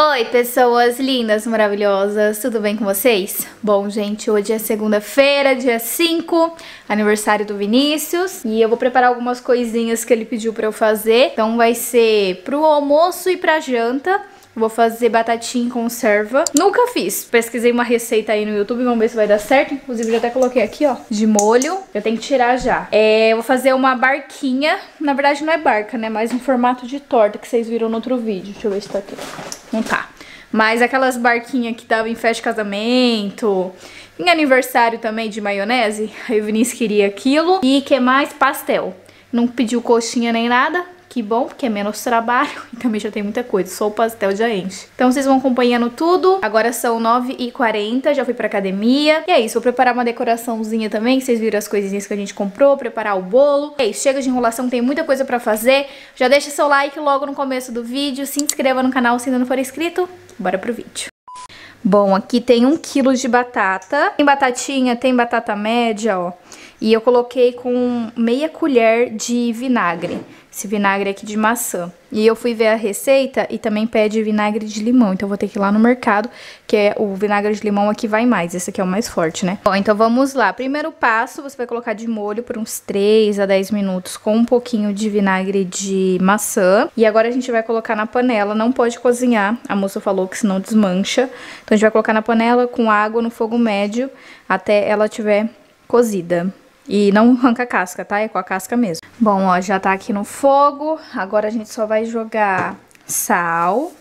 Oi, pessoas lindas, maravilhosas, tudo bem com vocês? Bom, gente, hoje é segunda-feira, dia 5, aniversário do Vinícius, e eu vou preparar algumas coisinhas que ele pediu pra eu fazer. Então vai ser pro almoço e pra janta. Vou fazer batatinha em conserva. Nunca fiz. Pesquisei uma receita aí no YouTube, vamos ver se vai dar certo. Inclusive, já até coloquei aqui, ó, de molho. Eu tenho que tirar já. Vou fazer uma barquinha. Na verdade, não é barca, né? Mas um formato de torta que vocês viram no outro vídeo. Deixa eu ver se tá aqui. Não tá. Mas aquelas barquinhas que davam em festa de casamento, em aniversário também de maionese. Aí o Vinícius queria aquilo. E que mais? Pastel. Não pediu coxinha nem nada. Que bom, porque é menos trabalho e também já tem muita coisa, só o pastel já enche. Então vocês vão acompanhando tudo. Agora são 9h40, já fui pra academia. E é isso, vou preparar uma decoraçãozinha também, que vocês viram as coisinhas que a gente comprou, preparar o bolo. É isso, chega de enrolação, tem muita coisa pra fazer. Já deixa seu like logo no começo do vídeo, se inscreva no canal se ainda não for inscrito. Bora pro vídeo. Bom, aqui tem 1 kg de batata. Tem batatinha, tem batata média, ó. E eu coloquei com meia colher de vinagre. Esse vinagre aqui de maçã. E eu fui ver a receita e também pede vinagre de limão. Então eu vou ter que ir lá no mercado, que é o vinagre de limão aqui vai mais. Esse aqui é o mais forte, né? Bom, então vamos lá. Primeiro passo, você vai colocar de molho por uns 3 a 10 minutos com um pouquinho de vinagre de maçã. E agora a gente vai colocar na panela. Não pode cozinhar. A moça falou que senão desmancha. Então a gente vai colocar na panela com água no fogo médio até ela tiver cozida. E não arranca a casca, tá? É com a casca mesmo. Bom, ó, já tá aqui no fogo. Agora a gente só vai jogar sal.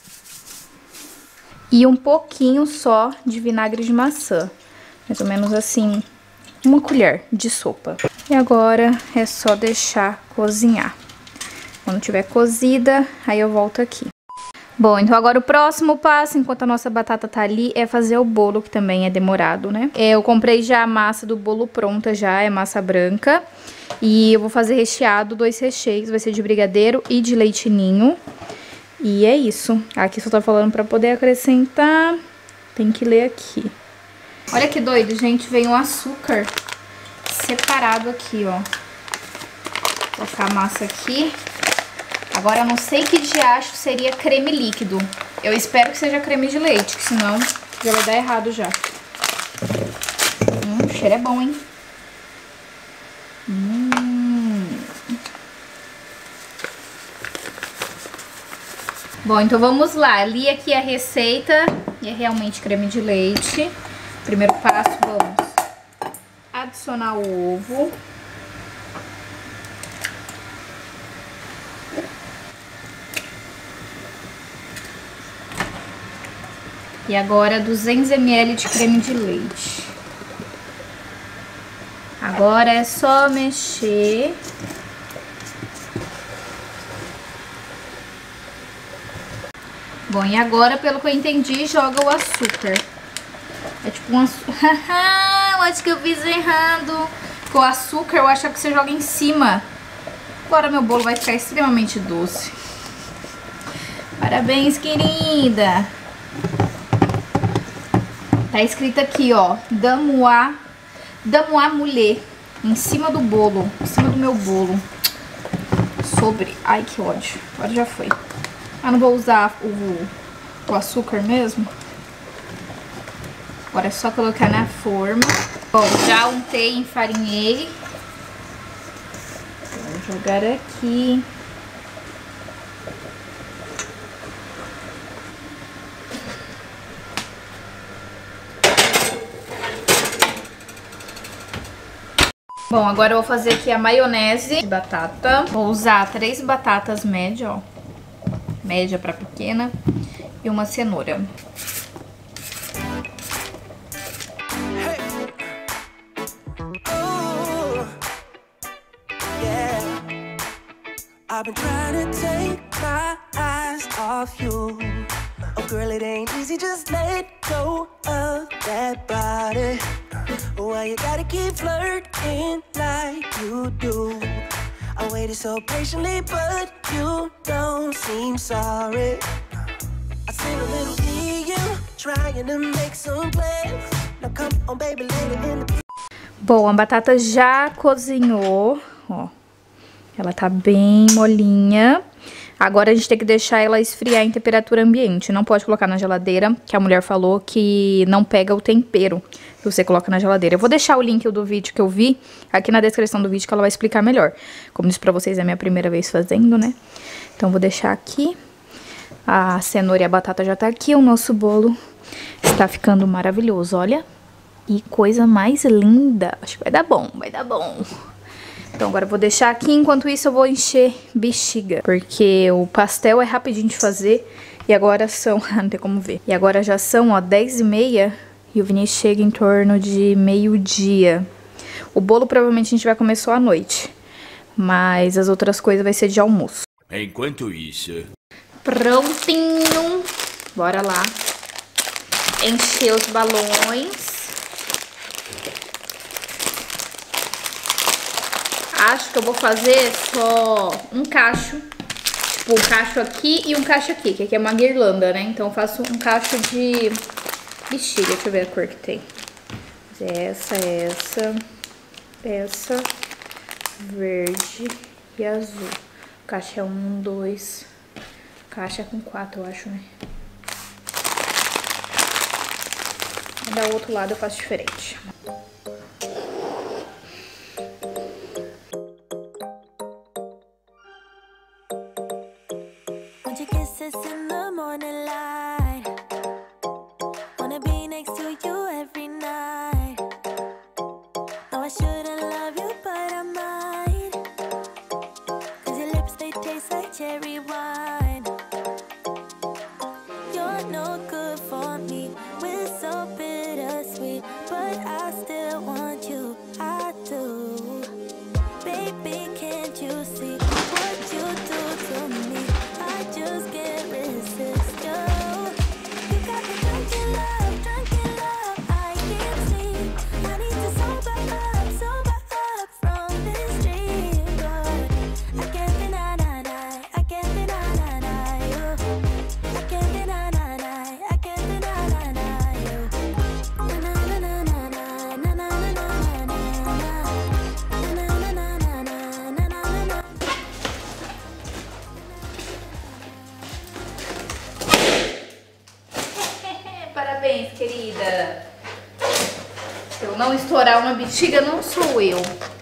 E um pouquinho só de vinagre de maçã. Mais ou menos assim, 1 colher de sopa. E agora é só deixar cozinhar. Quando tiver cozida, aí eu volto aqui. Bom, então agora o próximo passo, enquanto a nossa batata tá ali, é fazer o bolo, que também é demorado, né? Eu comprei já a massa do bolo pronta já, é massa branca. E eu vou fazer recheado, 2 recheios, vai ser de brigadeiro e de leite ninho. E é isso. Aqui só tá falando pra poder acrescentar, tem que ler aqui. Olha que doido, gente, veio um açúcar separado aqui, ó. Vou colocar a massa aqui. Agora, eu não sei que diacho seria creme líquido. Eu espero que seja creme de leite, que senão já vai dar errado já. O cheiro é bom, hein? Bom, então vamos lá. Li aqui a receita e é realmente creme de leite. Primeiro passo, vamos adicionar o ovo. E agora 200 ml de creme de leite. Agora é só mexer. Bom, e agora, pelo que eu entendi, joga o açúcar. É tipo um açúcar. Eu acho que eu fiz errado. Com o açúcar, eu acho que você joga em cima. Agora meu bolo vai ficar extremamente doce. Parabéns, querida. Tá escrito aqui, ó, Damois Moulé, em cima do bolo, em cima do meu bolo. Sobre, ai que ódio, agora já foi. Ah, não vou usar o açúcar mesmo. Agora é só colocar na forma. Bom, já untei, enfarinhei. Vou jogar aqui. Bom, agora eu vou fazer aqui a maionese de batata. Vou usar 3 batatas médias, ó. Média pra pequena. E uma cenoura. I've been trying to take my eyes off you. Oh girl, it ain't easy, just let go of that body. Why you gotta keep flirting like you do? I waited so patiently, but you don't seem sorry. I seen a little EU trying to make some plans. Now come on baby, let it in the... Bom, a batata já cozinhou, ó. Ela tá bem molinha. Agora a gente tem que deixar ela esfriar em temperatura ambiente. Não pode colocar na geladeira, que a mulher falou que não pega o tempero que você coloca na geladeira. Eu vou deixar o link do vídeo que eu vi aqui na descrição do vídeo, que ela vai explicar melhor. Como disse pra vocês, é a minha primeira vez fazendo, né? Então vou deixar aqui. A cenoura e a batata já tá aqui. O nosso bolo está ficando maravilhoso, olha. E coisa mais linda. Acho que vai dar bom, vai dar bom. Então agora eu vou deixar aqui, enquanto isso eu vou encher bexiga. Porque o pastel é rapidinho de fazer. E agora são, não tem como ver. E agora já são, ó, 10h30 e o Vinícius chega em torno de meio-dia. O bolo provavelmente a gente vai comer só à noite. Mas as outras coisas vai ser de almoço. Enquanto isso... Prontinho. Bora lá. Encher os balões. Acho que eu vou fazer só um cacho. Tipo, um cacho aqui e um cacho aqui. Que aqui é uma guirlanda, né? Então eu faço um cacho de bexiga. Deixa eu ver a cor que tem. Essa, verde e azul. Caixa é 1, 2. Caixa é com 4, eu acho, né? E da outro lado eu faço diferente. Parabéns, querida. Se eu não estourar uma bexiga, não sou eu.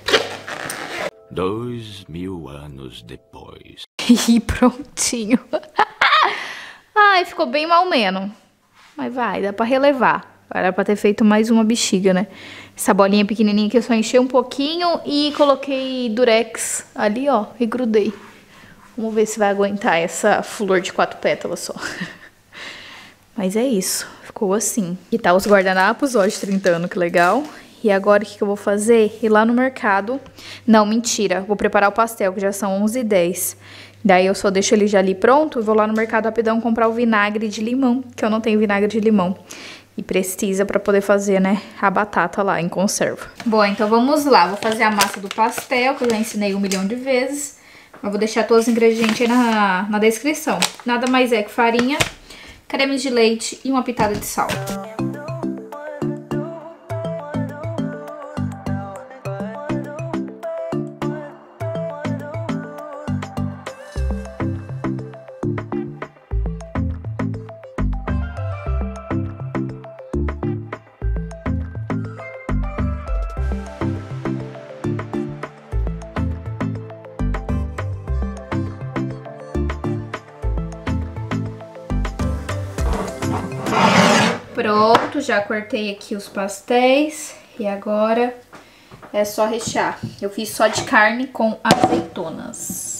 2000 anos depois. E prontinho. Ai, ficou bem mal menos. Mas vai, dá pra relevar. Era pra ter feito mais uma bexiga, né? Essa bolinha pequenininha que eu só enchi um pouquinho e coloquei durex ali, ó, e grudei. Vamos ver se vai aguentar essa flor de 4 pétalas só. Mas é isso, ficou assim. E tá os guardanapos, ó, de 30 anos, que legal. E agora o que eu vou fazer? Ir lá no mercado. Não, mentira, vou preparar o pastel, que já são 11h10. Daí eu só deixo ele já ali pronto e vou lá no mercado rapidão comprar o vinagre de limão, que eu não tenho vinagre de limão. E precisa pra poder fazer, né, a batata lá em conserva. Bom, então vamos lá. Vou fazer a massa do pastel, que eu já ensinei 1 milhão de vezes. Mas vou deixar todos os ingredientes aí na descrição. Nada mais é que farinha, creme de leite e uma pitada de sal. Pronto, já cortei aqui os pastéis e agora é só rechear. Eu fiz só de carne com azeitonas.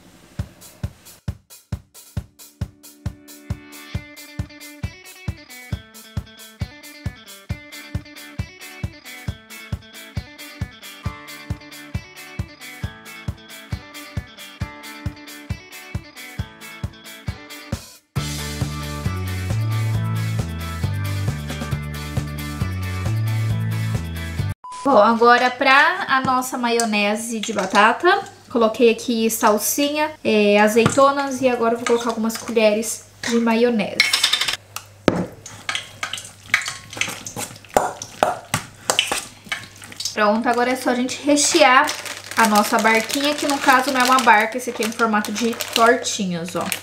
Bom, agora pra a nossa maionese de batata, coloquei aqui salsinha, azeitonas e agora eu vou colocar algumas colheres de maionese. Pronto, agora é só a gente rechear a nossa barquinha, que no caso não é uma barca, esse aqui é em formato de tortinhas, ó.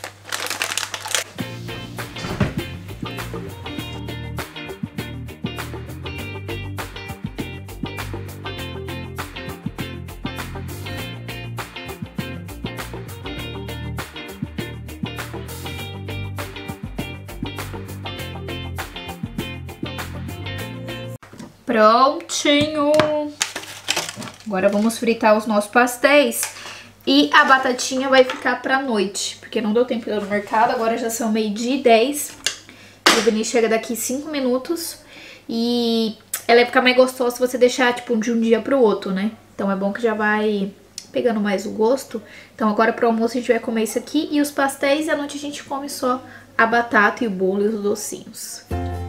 Prontinho! Agora vamos fritar os nossos pastéis. E a batatinha vai ficar pra noite, porque não deu tempo de ir no mercado. Agora já são 12h10. E o Vinícius chega daqui 5 minutos. E ela vai ficar mais gostosa se você deixar, tipo, de um dia pro outro, né? Então é bom que já vai pegando mais o gosto. Então agora pro almoço a gente vai comer isso aqui e os pastéis. E à noite a gente come só a batata e o bolo e os docinhos.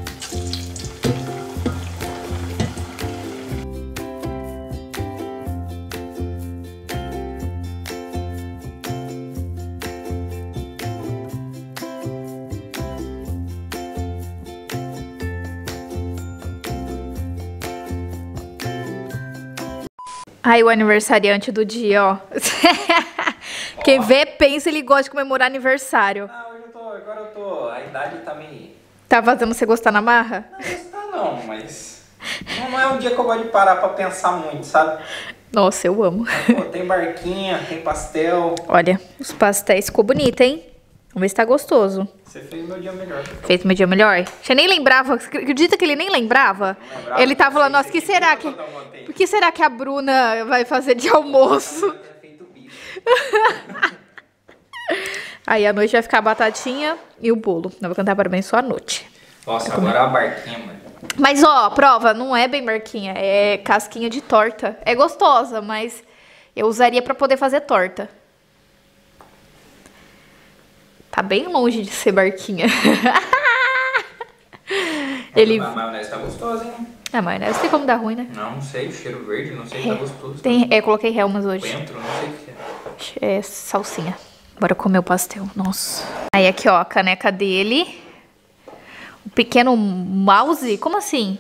Aí o aniversariante do dia, ó. Quem vê, pensa, ele gosta de comemorar aniversário. Ah, agora eu tô, a idade tá meio... Tá fazendo você gostar na marra? Não, gostar não, mas não é um dia que eu gosto de parar pra pensar muito, sabe? Nossa, eu amo. Pô, tem barquinha, tem pastel. Olha, os pastéis ficou bonito, hein? Vamos ver se tá gostoso. Você fez meu dia melhor. Fez meu dia melhor? Você nem lembrava, acredita que ele nem lembrava? Não lembrava? Ele tava falando, nossa, o que será que... Por que será que a Bruna vai fazer de almoço? Aí à noite vai ficar a batatinha e o bolo. Eu vou cantar parabéns só à noite. Nossa, agora é a barquinha, mano. Mas ó, prova, não é bem barquinha, é casquinha de torta. É gostosa, mas eu usaria pra poder fazer torta. Tá bem longe de ser barquinha. Ele... A maionese tá gostosa, hein? A maionese tem como dar ruim, né? Não sei, o cheiro verde, não sei se tá gostoso. Eu coloquei Helmas hoje. Coentro, não sei o que é. É salsinha. Bora comer o pastel, nossa. Aí aqui, ó, a caneca dele. O pequeno mouse, como assim?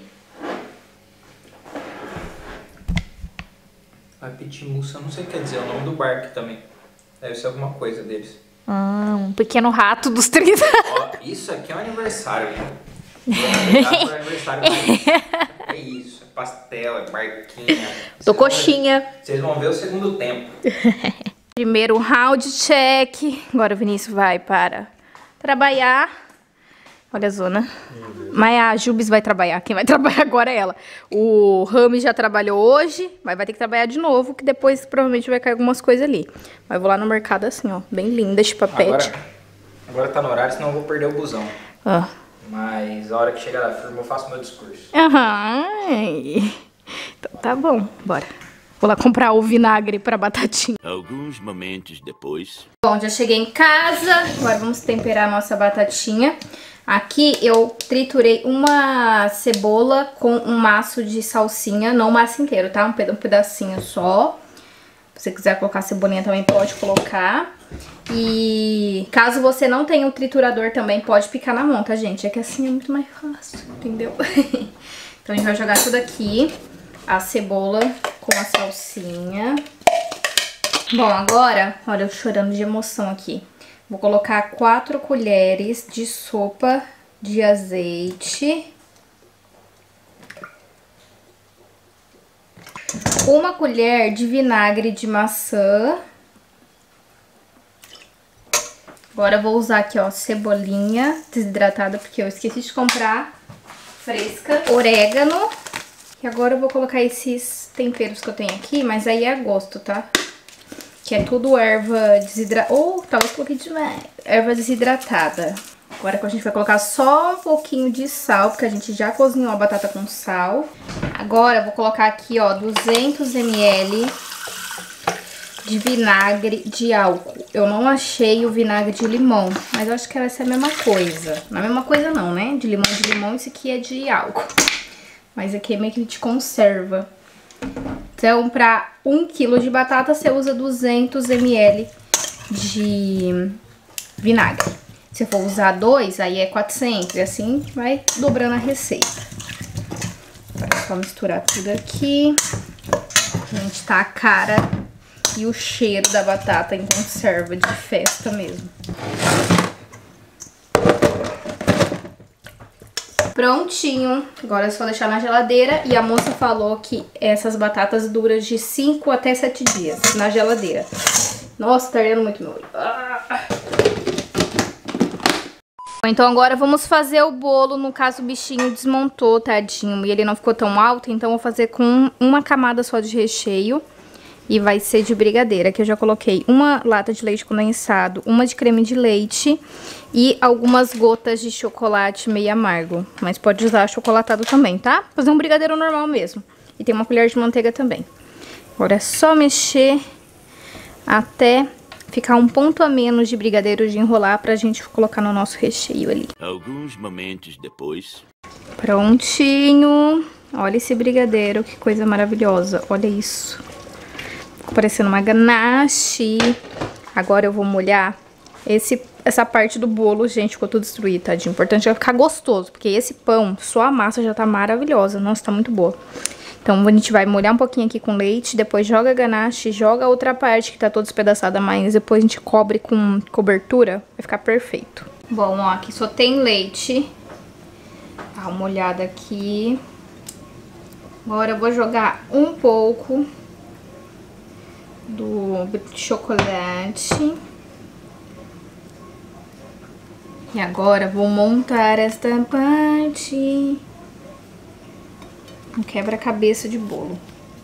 A Pitimussa, não sei o que quer dizer, é o nome do barco também. Deve ser alguma coisa deles. Um pequeno rato dos 30. Ó, isso aqui é um aniversário, hein? É aniversário, é isso, é pastel, é barquinha. Tô coxinha. Vocês vão ver o segundo tempo. Primeiro round check. Agora o Vinícius vai para trabalhar. Olha a zona. Mas a Jubes vai trabalhar. Quem vai trabalhar agora é ela. O Rami já trabalhou hoje, mas vai ter que trabalhar de novo, que depois provavelmente vai cair algumas coisas ali. Mas eu vou lá no mercado assim, ó, bem linda, esse papete. Agora tá no horário, senão eu vou perder o busão. Ah. Mas a hora que chegar da firma eu faço meu discurso. Aham. Então tá bom, bora. Vou lá comprar o vinagre pra batatinha. Alguns momentos depois... Bom, já cheguei em casa. Agora vamos temperar a nossa batatinha. Aqui eu triturei uma cebola com um maço de salsinha. Não o maço inteiro, tá? Um pedacinho só. Se você quiser colocar cebolinha também pode colocar. E caso você não tenha o triturador também, pode picar na mão, tá, gente? É que assim é muito mais fácil, entendeu? Então a gente vai jogar tudo aqui. A cebola com a salsinha. Bom, agora, olha eu chorando de emoção aqui. Vou colocar 4 colheres de sopa de azeite. 1 colher de vinagre de maçã. Agora eu vou usar aqui, ó, cebolinha desidratada, porque eu esqueci de comprar fresca. Orégano. E agora eu vou colocar esses temperos que eu tenho aqui, mas aí é a gosto, tá? Que é tudo erva desidratada. Ou talvez coloquei demais. Erva desidratada. Agora que a gente vai colocar só um pouquinho de sal, porque a gente já cozinhou a batata com sal. Agora eu vou colocar aqui, ó, 200 ml de vinagre de álcool. Eu não achei o vinagre de limão, mas eu acho que vai ser a mesma coisa. Não é a mesma coisa não, né? De limão, esse aqui é de álcool. Mas aqui é meio que de conserva. Então, para 1 kg de batata, você usa 200 ml de vinagre. Se for usar 2, aí é 400. E assim vai dobrando a receita. Agora é só misturar tudo aqui. Gente, tá a cara E o cheiro da batata em conserva de festa mesmo. Prontinho. Agora é só deixar na geladeira. E a moça falou que essas batatas duram de 5 até 7 dias na geladeira. Nossa, tá ardendo muito meu olho. Então agora vamos fazer o bolo. No caso o bichinho desmontou, tadinho, e ele não ficou tão alto, então eu vou fazer com uma camada só de recheio. E vai ser de brigadeiro. Aqui eu já coloquei uma lata de leite condensado, uma de creme de leite e algumas gotas de chocolate meio amargo. Mas pode usar chocolatado também, tá? Fazer um brigadeiro normal mesmo. E tem uma colher de manteiga também. Agora é só mexer até ficar um ponto a menos de brigadeiro de enrolar pra gente colocar no nosso recheio ali. Alguns momentos depois. Prontinho. Olha esse brigadeiro, que coisa maravilhosa. Olha isso. Ficou parecendo uma ganache. Agora eu vou molhar essa parte do bolo, gente, ficou tudo destruído, tadinho. O importante é ficar gostoso, porque esse pão, só a massa já tá maravilhosa. Nossa, tá muito boa. Então a gente vai molhar um pouquinho aqui com leite, depois joga a ganache, joga a outra parte que tá toda espedaçada, mas depois a gente cobre com cobertura, vai ficar perfeito. Bom, ó, aqui só tem leite. Dá uma olhada aqui. Agora eu vou jogar um pouco do chocolate. E agora vou montar esta parte. Um quebra-cabeça de bolo.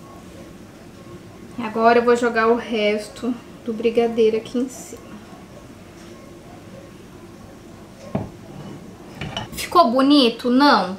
E agora eu vou jogar o resto do brigadeiro aqui em cima. Ficou bonito? Não.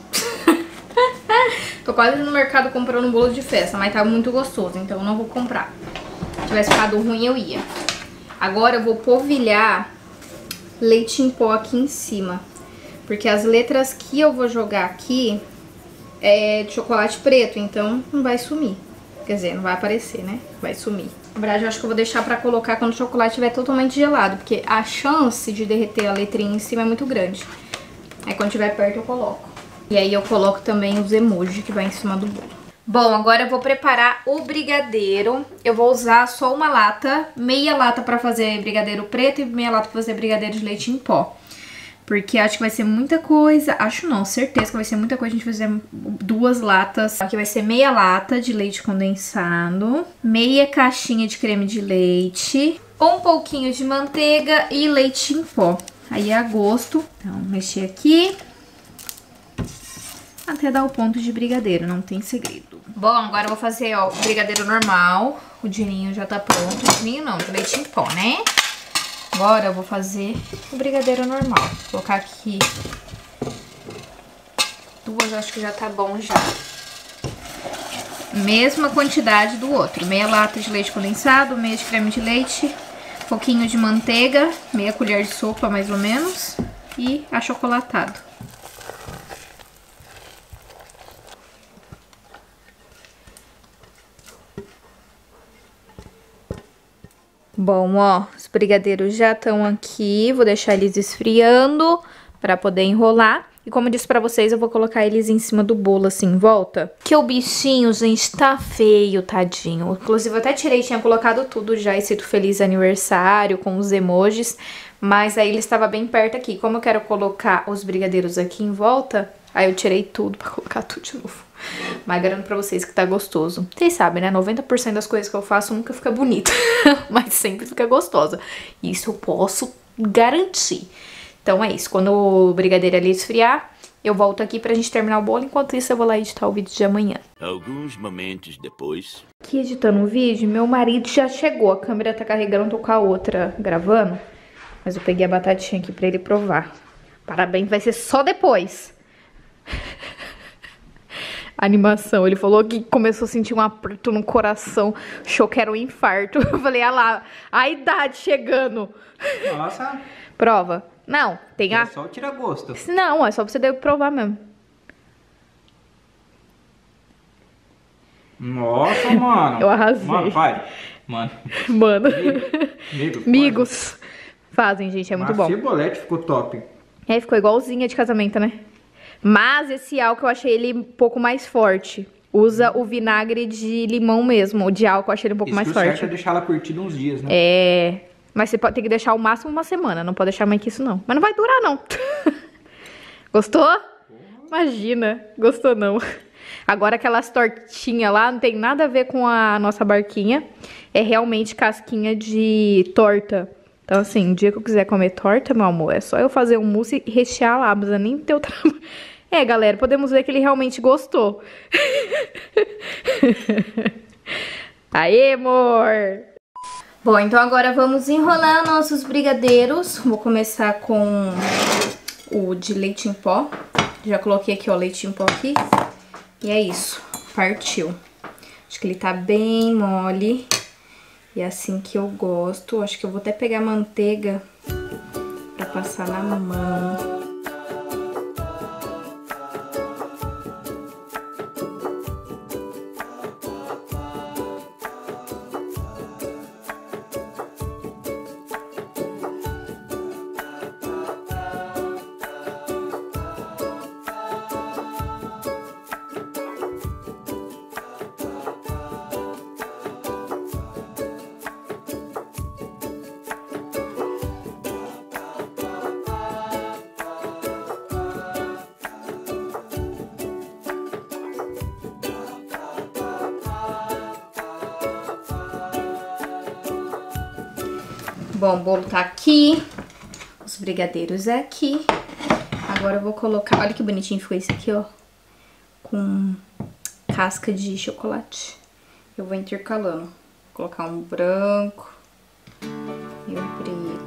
Tô quase no mercado comprando um bolo de festa, mas tá muito gostoso, então eu não vou comprar. Se tivesse ficado ruim, eu ia. Agora eu vou polvilhar leite em pó aqui em cima. Porque as letras que eu vou jogar aqui é de chocolate preto, então não vai sumir. Quer dizer, não vai aparecer, né? Vai sumir. Na verdade, eu acho que eu vou deixar pra colocar quando o chocolate estiver totalmente gelado, porque a chance de derreter a letrinha em cima é muito grande. Aí quando estiver perto eu coloco. E aí eu coloco também os emojis que vai em cima do bolo. Bom, agora eu vou preparar o brigadeiro. Eu vou usar só uma lata, meia lata pra fazer brigadeiro preto e meia lata pra fazer brigadeiro de leite em pó. Porque acho que vai ser muita coisa, acho não, certeza que vai ser muita coisa a gente fazer 2 latas. Aqui vai ser meia lata de leite condensado, meia caixinha de creme de leite, um pouquinho de manteiga e leite em pó. Aí é a gosto. Então, mexer aqui até dar o ponto de brigadeiro, não tem segredo. Bom, agora eu vou fazer, ó, o brigadeiro normal. O dininho já tá pronto. O dininho não, de leite em pó, né? Agora eu vou fazer o brigadeiro normal. Vou colocar aqui 2, acho que já tá bom já. Mesma quantidade do outro. Meia lata de leite condensado, meia de creme de leite, pouquinho de manteiga, meia colher de sopa mais ou menos, e achocolatado. Bom, ó, os brigadeiros já estão aqui, vou deixar eles esfriando pra poder enrolar. E como eu disse pra vocês, eu vou colocar eles em cima do bolo, assim, em volta. Que o bichinho, gente, tá feio, tadinho. Inclusive, eu até tirei, tinha colocado tudo já, escrito feliz aniversário, com os emojis. Mas aí ele estava bem perto aqui. Como eu quero colocar os brigadeiros aqui em volta, aí eu tirei tudo pra colocar tudo de novo. Mas garanto pra vocês que tá gostoso. Vocês sabem, né? 90% das coisas que eu faço nunca fica bonita. Mas sempre fica gostosa. Isso eu posso garantir. Então é isso. Quando o brigadeiro ali esfriar, eu volto aqui pra gente terminar o bolo. Enquanto isso, eu vou lá editar o vídeo de amanhã. Alguns momentos depois. Aqui editando o vídeo, meu marido já chegou. A câmera tá carregando, tô com a outra gravando. Mas eu peguei a batatinha aqui pra ele provar. Parabéns, vai ser só depois. Animação, ele falou que começou a sentir um aperto no coração, achou que era um infarto. Eu falei, ah lá, a idade chegando. Nossa. Prova. Não, tem a... É só tirar gosto. Não, é só pra você provar mesmo. Nossa, mano. Eu arrasei. Mano, vai. Mano. Mano. Amigos. Fazem, gente, é muito bom. A cebolete ficou top. É, ficou igualzinha de casamento, né? Mas esse álcool eu achei ele um pouco mais forte. Usa o vinagre de limão mesmo. O de álcool eu achei ele um pouco mais forte. O certo é deixar ela curtida uns dias, né? É... Mas você pode ter que deixar o máximo uma semana. Não pode deixar mais que isso, não. Mas não vai durar, não. Gostou? Imagina. Gostou, não. Agora aquelas tortinhas lá não tem nada a ver com a nossa barquinha. É realmente casquinha de torta. Então, assim, o dia que eu quiser comer torta, meu amor, é só eu fazer um mousse e rechear lá. Não precisa nem ter o trabalho. É, galera, podemos ver que ele realmente gostou. Aê, amor! Bom, então agora vamos enrolar nossos brigadeiros. Vou começar com o de leite em pó. Já coloquei aqui, ó, leite em pó aqui. E é isso, partiu. Acho que ele tá bem mole. E é assim que eu gosto. Acho que eu vou até pegar manteiga pra passar na mão. Bom, o bolo tá aqui, os brigadeiros aqui. Agora eu vou colocar, olha que bonitinho ficou esse aqui, ó, com casca de chocolate. Eu vou intercalando, vou colocar um branco e um preto.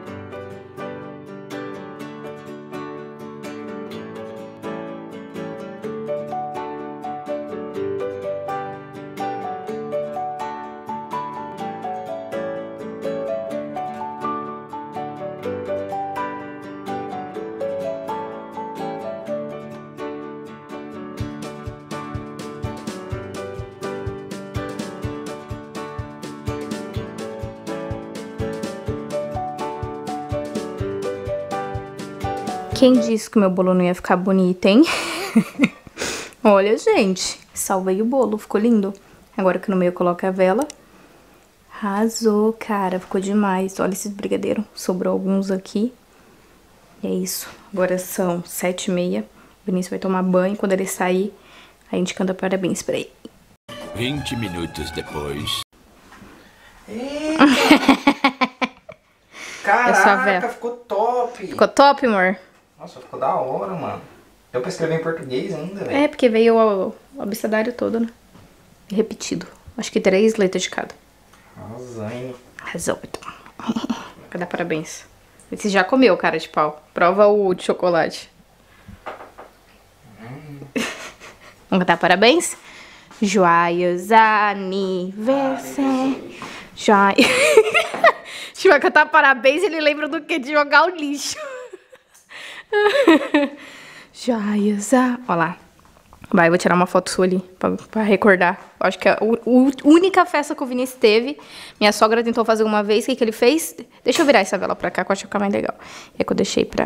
Quem disse que o meu bolo não ia ficar bonito, hein? Olha, gente, salvei o bolo, ficou lindo. Agora que no meio eu coloco a vela. Arrasou, cara, ficou demais. Olha esses brigadeiros, sobrou alguns aqui. E é isso, agora são 7h30. O Vinícius vai tomar banho, quando ele sair, a gente canta parabéns pra ele. 20 minutos depois. Eita! Caraca, ficou top! Ficou top, amor? Nossa, ficou da hora, mano. Deu pra escrever em português ainda, velho. É, porque veio o abecedário todo, né? Repetido. Acho que 3 letras de cada. Arrasou. Arrasou, então. Quer dar parabéns. Esse já comeu, cara de pau. Prova o de chocolate. Vamos cantar parabéns? Joyeux aniversário. Joyeux. A gente vai cantar parabéns e ele lembra do que? De jogar o lixo. Joyeux. Olha lá. Vai, eu vou tirar uma foto sua ali pra recordar. Eu acho que é a única festa que o Vinícius teve. Minha sogra tentou fazer uma vez. O que ele fez? Deixa eu virar essa vela pra cá, que eu acho que fica mais legal. É que eu deixei pra...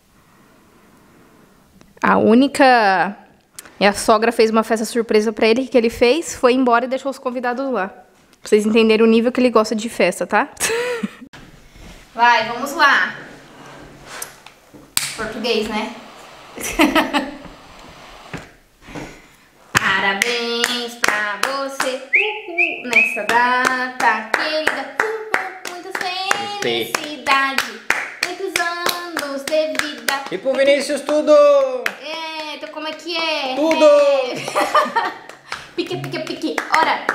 A única... Minha sogra fez uma festa surpresa pra ele. O que ele fez? Foi embora e deixou os convidados lá. Pra vocês entenderem o nível que ele gosta de festa, tá? Vai, vamos lá. Português, né? Parabéns pra você, nessa data querida, muita felicidade, muitos anos de vida. E pro Vinícius tudo! Eita, como é que é? Tudo! Pique, pique, pique, ora,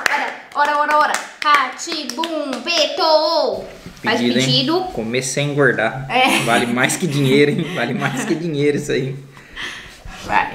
ratibum, petou. Faz pedido. Hein? Comer sem engordar. É. Vale mais que dinheiro, hein? Vale mais que dinheiro isso aí. Vai.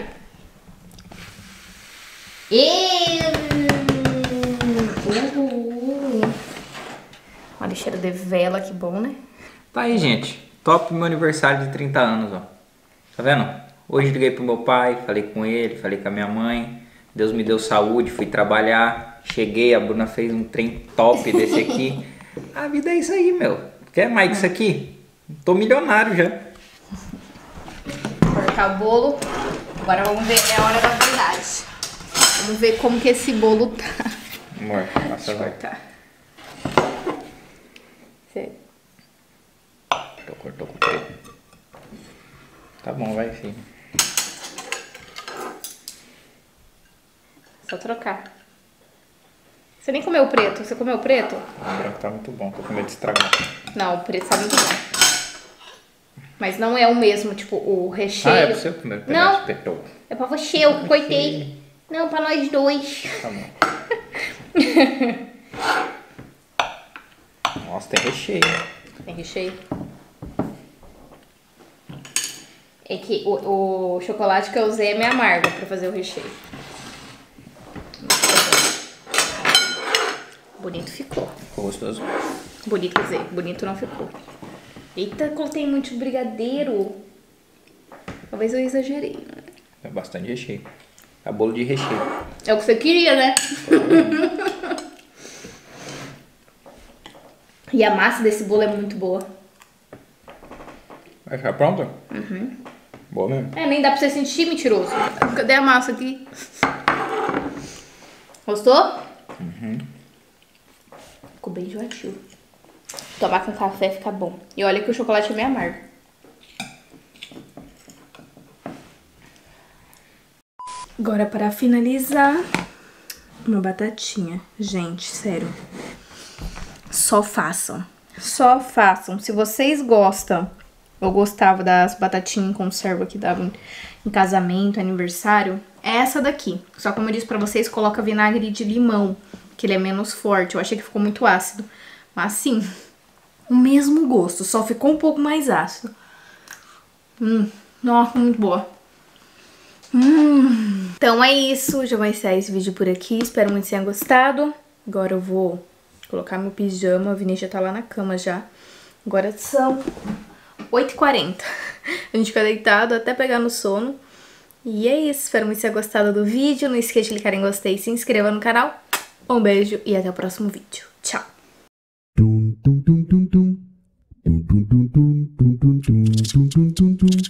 Olha o cheiro de vela, que bom, né? Tá aí, gente. Top meu aniversário de 30 anos, ó. Tá vendo? Hoje liguei pro meu pai, falei com ele, falei com a minha mãe. Deus me deu saúde, fui trabalhar. Cheguei, a Bruna fez um trem top desse aqui. A vida é isso aí, meu. Quer mais que isso aqui? Tô milionário já. Cortar o bolo. Agora vamos ver, é a hora da verdade. Vamos ver como que esse bolo tá. Amor, passa vai. Tá. Sério. Cortou com o preto. Tá bom, vai, filho. Só trocar. Você nem comeu o preto. Você comeu o preto? O branco tá muito bom, tô com medo de estragar. Não, o preto tá muito bom. Mas não é o mesmo, tipo, o recheio. Ah, é pro seu primeiro pedaço de petou. É pra você, eu que cortei. Não, pra nós dois. Tá bom. Nossa, tem recheio. Tem recheio. É que o chocolate que eu usei é meio amargo pra fazer o recheio. Bonito ficou. Ficou gostoso? Bonito, quer dizer, bonito não ficou. Eita, contei muito brigadeiro. Talvez eu exagerei. É bastante recheio. É bolo de recheio. É o que você queria, né? E a massa desse bolo é muito boa. Vai ficar pronta? Uhum. Boa mesmo. É, nem dá pra você sentir, mentiroso. Cadê a massa aqui? Gostou? Uhum. Ficou bem enjoativo. Tomar com café fica bom. E olha que o chocolate é meio amargo. Agora, para finalizar, uma batatinha. Gente, sério. Só façam. Só façam. Se vocês gostam, eu gostava das batatinhas em conserva que davam em casamento, aniversário, é essa daqui. Só como eu disse pra vocês, coloca vinagre de limão, que ele é menos forte. Eu achei que ficou muito ácido. Mas sim, o mesmo gosto, só ficou um pouco mais ácido. Nossa, muito boa. Então é isso, já vai encerrar esse vídeo por aqui. Espero muito que tenham gostado. Agora eu vou colocar meu pijama. A Vinícius já tá lá na cama já. Agora são 8h40. A gente fica deitado até pegar no sono. E é isso, espero muito que tenham gostado do vídeo. Não esqueça de clicar em gostei e se inscreva no canal. Um beijo e até o próximo vídeo. Tchau! Dum dum dum dum dum dum dum dum dum dum dum dum dum dum dum